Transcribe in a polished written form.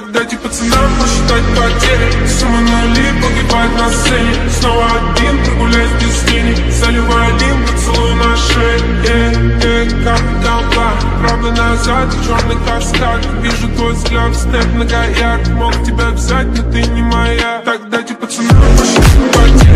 Так дайте пацанам посчитать потери. Сумма нули погибает на сцене. Снова один, прогуляюсь без тени. Заливаю один поцелуй на шее. Как толпа, правда назад, черный каскад. Вижу твой взгляд, снэп на гаяк. Мог тебя взять, но ты не моя. Так дайте пацанам посчитать потери.